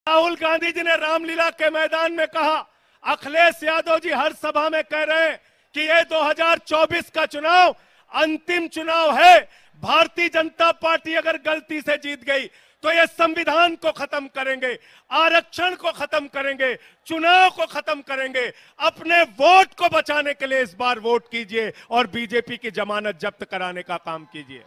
राहुल गांधी जी ने रामलीला के मैदान में कहा, अखिलेश यादव जी हर सभा में कह रहे हैं कि ये 2024 का चुनाव अंतिम चुनाव है। भारतीय जनता पार्टी अगर गलती से जीत गई तो ये संविधान को खत्म करेंगे, आरक्षण को खत्म करेंगे, चुनाव को खत्म करेंगे। अपने वोट को बचाने के लिए इस बार वोट कीजिए और बीजेपी की जमानत जब्त कराने का काम कीजिए।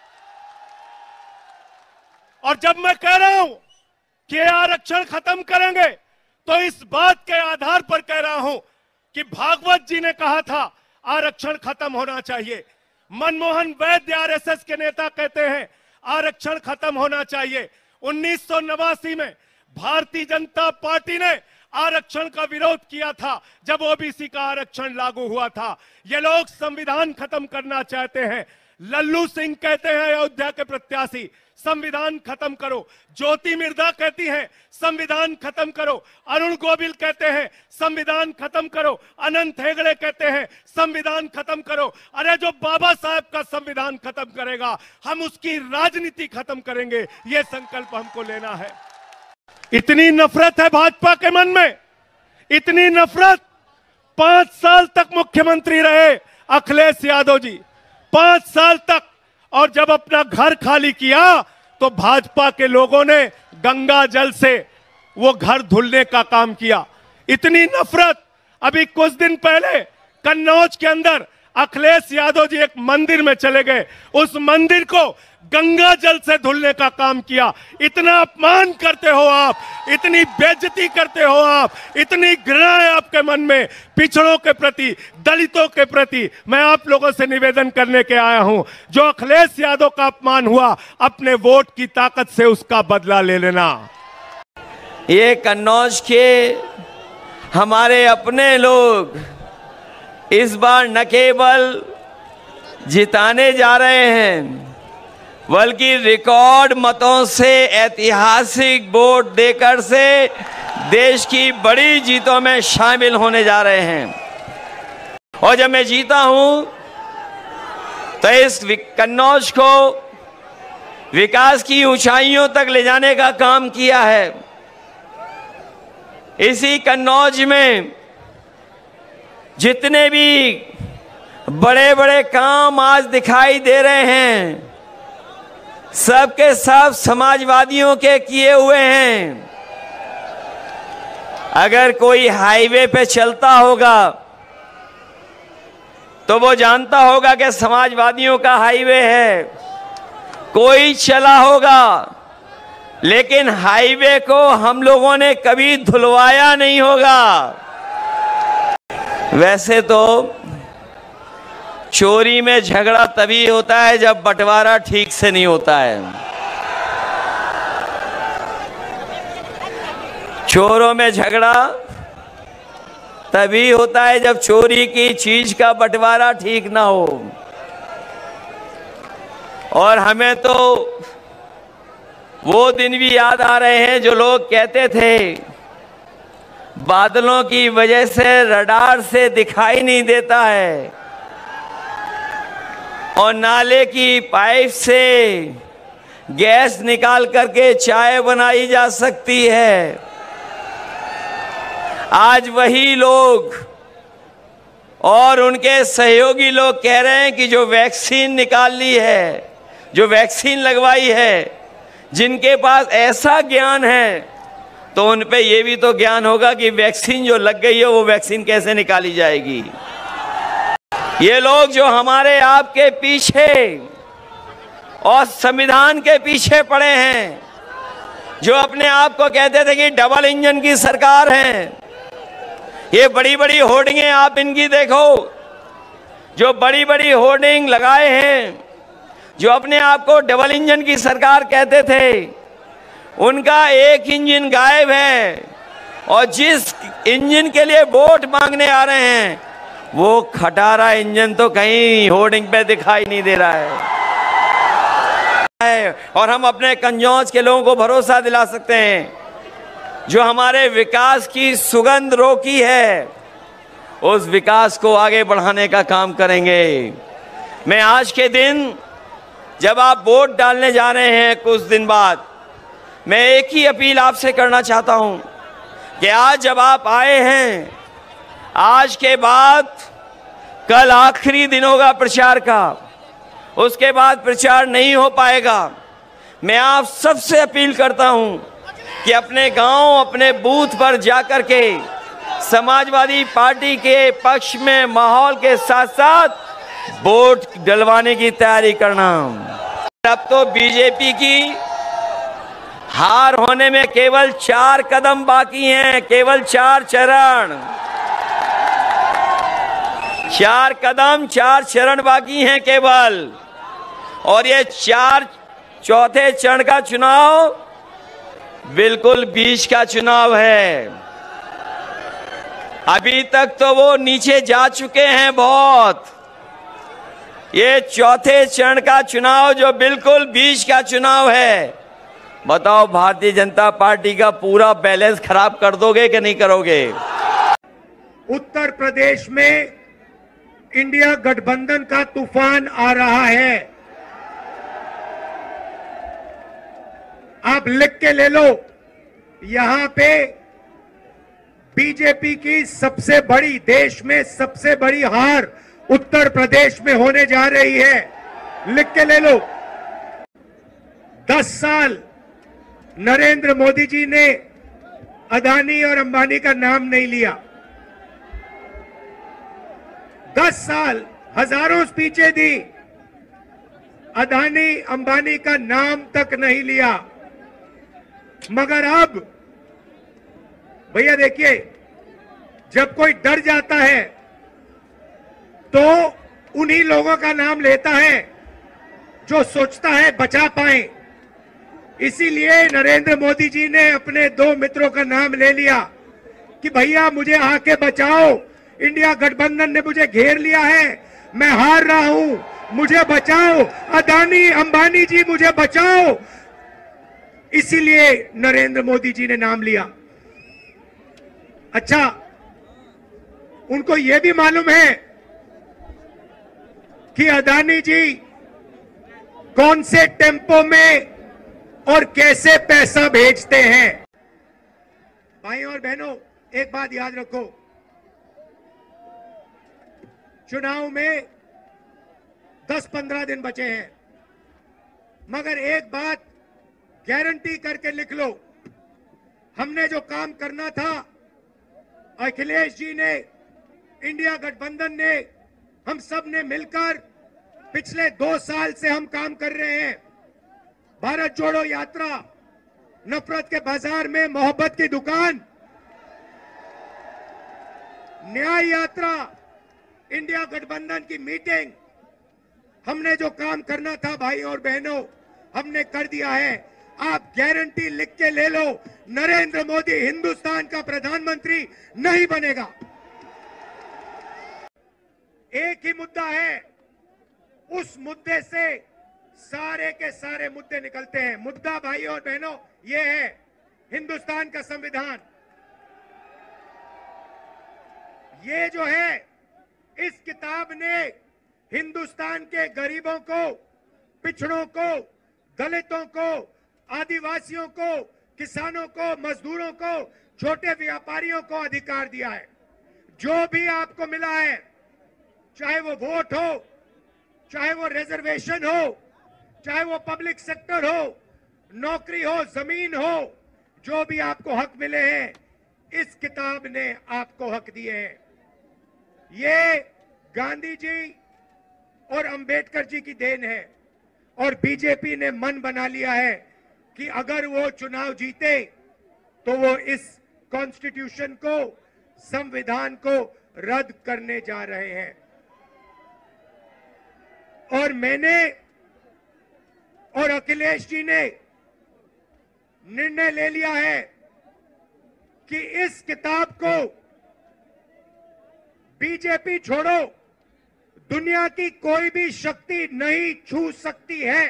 और जब मैं कह रहा हूं कि आरक्षण खत्म करेंगे तो इस बात के आधार पर कह रहा हूं कि भागवत जी ने कहा था आरक्षण खत्म होना चाहिए। मनमोहन वैद्य आरएसएस के नेता कहते हैं आरक्षण खत्म होना चाहिए। 1989 में भारतीय जनता पार्टी ने आरक्षण का विरोध किया था जब ओबीसी का आरक्षण लागू हुआ था। ये लोग संविधान खत्म करना चाहते हैं। लल्लू सिंह कहते हैं अयोध्या के प्रत्याशी संविधान खत्म करो, ज्योति मिर्धा कहती है संविधान खत्म करो, अरुण गोविल कहते हैं संविधान खत्म करो, अनंत हेगड़े कहते हैं संविधान खत्म करो। अरे जो बाबा साहब का संविधान खत्म करेगा हम उसकी राजनीति खत्म करेंगे, यह संकल्प हमको लेना है। इतनी नफरत है भाजपा के मन में, इतनी नफरत। 5 साल तक मुख्यमंत्री रहे अखिलेश यादव जी, 5 साल तक। और जब अपना घर खाली किया तो भाजपा के लोगों ने गंगा जल से वो घर धुलने का काम किया। इतनी नफरत। अभी कुछ दिन पहले कन्नौज के अंदर अखिलेश यादव जी एक मंदिर में चले गए, उस मंदिर को गंगा जल से धुलने का काम किया। इतना अपमान करते हो आप, इतनी बेइज्जती करते हो आप, इतनी घृणा है आपके मन में पिछड़ों के प्रति, दलितों के प्रति। मैं आप लोगों से निवेदन करने के आया हूं, जो अखिलेश यादव का अपमान हुआ अपने वोट की ताकत से उसका बदला ले लेना। ये कन्नौज के हमारे अपने लोग इस बार न केवल जिताने जा रहे हैं बल्कि रिकॉर्ड मतों से ऐतिहासिक वोट देकर से देश की बड़ी जीतों में शामिल होने जा रहे हैं। और जब मैं जीता हूं तो इस कन्नौज को विकास की ऊंचाइयों तक ले जाने का काम किया है। इसी कन्नौज में जितने भी बड़े बड़े काम आज दिखाई दे रहे हैं सबके सब समाजवादियों के किए हुए हैं। अगर कोई हाईवे पे चलता होगा तो वो जानता होगा कि समाजवादियों का हाईवे है। कोई चला होगा लेकिन हाईवे को हम लोगों ने कभी धुलवाया नहीं होगा। वैसे तो चोरी में झगड़ा तभी होता है जब बंटवारा ठीक से नहीं होता है। चोरों में झगड़ा तभी होता है जब चोरी की चीज का बंटवारा ठीक ना हो। और हमें तो वो दिन भी याद आ रहे हैं जो लोग कहते थे बादलों की वजह से रडार से दिखाई नहीं देता है और नाले की पाइप से गैस निकाल करके चाय बनाई जा सकती है। आज वही लोग और उनके सहयोगी लोग कह रहे हैं कि जो वैक्सीन निकाल ली है, जो वैक्सीन लगवाई है, जिनके पास ऐसा ज्ञान है तो उन पे ये भी तो ज्ञान होगा कि वैक्सीन जो लग गई है वो वैक्सीन कैसे निकाली जाएगी। ये लोग जो हमारे आपके पीछे और संविधान के पीछे पड़े हैं, जो अपने आप को कहते थे कि डबल इंजन की सरकार है, ये बड़ी बड़ी होर्डिंगें आप इनकी देखो, जो बड़ी बड़ी होर्डिंग लगाए हैं, जो अपने आप को डबल इंजन की सरकार कहते थे, उनका एक इंजन गायब है और जिस इंजन के लिए वोट मांगने आ रहे हैं वो खटारा इंजन तो कहीं होर्डिंग पे दिखाई नहीं दे रहा है। और हम अपने कन्नौज के लोगों को भरोसा दिला सकते हैं, जो हमारे विकास की सुगंध रोकी है उस विकास को आगे बढ़ाने का काम करेंगे। मैं आज के दिन जब आप वोट डालने जा रहे हैं कुछ दिन बाद, मैं एक ही अपील आपसे करना चाहता हूं कि आज जब आप आए हैं, आज के बाद कल आखिरी दिन होगा प्रचार का, उसके बाद प्रचार नहीं हो पाएगा। मैं आप सबसे अपील करता हूं कि अपने गांव, अपने बूथ पर जाकर के समाजवादी पार्टी के पक्ष में माहौल के साथ साथ वोट डलवाने की तैयारी करना। अब तो बीजेपी की हार होने में केवल 4 कदम बाकी हैं, केवल 4 चरण, 4 कदम, 4 चरण बाकी हैं केवल। और ये चौथे चरण का चुनाव बिल्कुल बीच का चुनाव है। अभी तक तो वो नीचे जा चुके हैं बहुत। ये चौथे चरण का चुनाव जो बिल्कुल बीच का चुनाव है, बताओ भारतीय जनता पार्टी का पूरा बैलेंस खराब कर दोगे कि नहीं करोगे? उत्तर प्रदेश में इंडिया गठबंधन का तूफान आ रहा है। आप लिख के ले लो, यहां पे बीजेपी की सबसे बड़ी, देश में सबसे बड़ी हार उत्तर प्रदेश में होने जा रही है। लिख के ले लो। 10 साल नरेंद्र मोदी जी ने अदानी और अंबानी का नाम नहीं लिया। 10 साल हजारों स्पीचें दी, अदानी अंबानी का नाम तक नहीं लिया। मगर अब भैया देखिए, जब कोई डर जाता है तो उन्हीं लोगों का नाम लेता है जो सोचता है बचा पाए। इसीलिए नरेंद्र मोदी जी ने अपने 2 मित्रों का नाम ले लिया कि भैया मुझे आके बचाओ, इंडिया गठबंधन ने मुझे घेर लिया है, मैं हार रहा हूं, मुझे बचाओ, अदानी अंबानी जी मुझे बचाओ। इसीलिए नरेंद्र मोदी जी ने नाम लिया। अच्छा, उनको यह भी मालूम है कि अदानी जी कौन से टेम्पो में और कैसे पैसा भेजते हैं। भाइयों और बहनों, एक बात याद रखो, चुनाव में 10-15 दिन बचे हैं, मगर एक बात गारंटी करके लिख लो, हमने जो काम करना था, अखिलेश जी ने, इंडिया गठबंधन ने, हम सब ने मिलकर पिछले 2 साल से हम काम कर रहे हैं। भारत जोड़ो यात्रा, नफरत के बाजार में मोहब्बत की दुकान, न्याय यात्रा, इंडिया गठबंधन की मीटिंग, हमने जो काम करना था भाई और बहनों, हमने कर दिया है। आप गारंटी लिख के ले लो, नरेंद्र मोदी हिंदुस्तान का प्रधानमंत्री नहीं बनेगा। एक ही मुद्दा है, उस मुद्दे से सारे के सारे मुद्दे निकलते हैं। मुद्दा भाई और बहनों ये है, हिंदुस्तान का संविधान। ये जो है, इस किताब ने हिंदुस्तान के गरीबों को, पिछड़ों को, दलितों को, आदिवासियों को, किसानों को, मजदूरों को, छोटे व्यापारियों को अधिकार दिया है। जो भी आपको मिला है, चाहे वो वोट हो, चाहे वो रिजर्वेशन हो, चाहे वो पब्लिक सेक्टर हो, नौकरी हो, जमीन हो, जो भी आपको हक मिले हैं, इस किताब ने आपको हक दिए हैं। ये गांधी जी और अंबेडकर जी की देन है। और बीजेपी ने मन बना लिया है कि अगर वो चुनाव जीते तो वो इस कॉन्स्टिट्यूशन को, संविधान को रद्द करने जा रहे हैं। और मैंने और अखिलेश जी ने निर्णय ले लिया है कि इस किताब को बीजेपी छोड़ो, दुनिया की कोई भी शक्ति नहीं छू सकती है,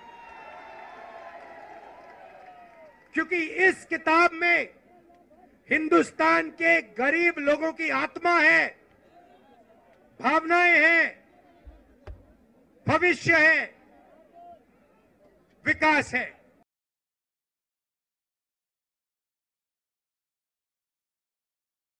क्योंकि इस किताब में हिंदुस्तान के गरीब लोगों की आत्मा है, भावनाएं हैं, भविष्य है, विकास है।